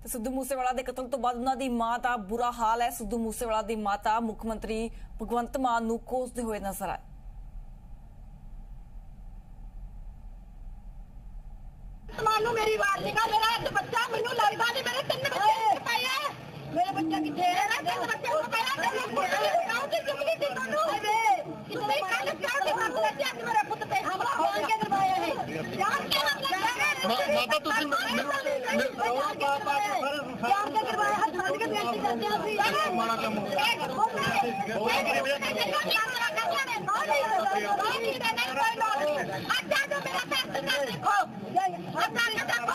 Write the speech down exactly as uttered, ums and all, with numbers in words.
ਤੇ ਸਿੱਧੂ ਮੂਸੇਵਾਲਾ ਦੇ ਕਤਲ ਤੋਂ ਬਾਅਦ ਉਹਨਾਂ ਦੀ ਮਾਂ ਦਾ ਬੁਰਾ ਹਾਲ ਹੈ। ਸਿੱਧੂ ਮੂਸੇਵਾਲਾ ਦੀ ਮਾਤਾ ਮੁੱਖ ਮੰਤਰੀ ਭਗਵੰਤ ਮਾਨ ਨੂੰ ਕੋਸਦੇ ਹੋਏ ਨਜ਼ਰ ਆਏ। मानू मेरी बात निका मेरा एक बच्चा मेनू लगदा नहीं मेरे तीन बच्चे पाए मेरे बच्चा किथे है मेरे तीन बच्चे को पाया गांव की जिंदगी थी तन्नू कितने काल काल के मामला से आज मेरे पुत पे हमला बोल के करवाया है जान के माता तुसी पापा जान के करवाया है जान के बेइज्जती करते हैं माना कम हो गया आज जो मेरा फैसला देखो